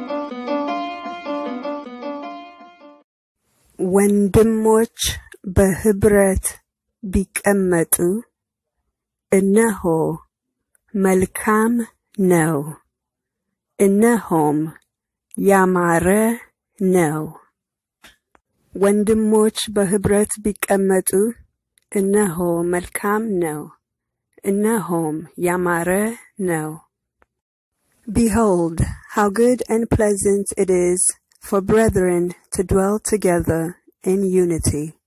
ወንድሞች በህብረት ቢቀመጡ እነሆ መልካም ነው፣ እነሆም ያማረ ነው። ወንድሞች በህብረት ቢቀመጡ እነሆ መልካም ነው፣ እነሆም ያማረ ነው። Behold, how good and pleasant it is for brethren to dwell together in unity.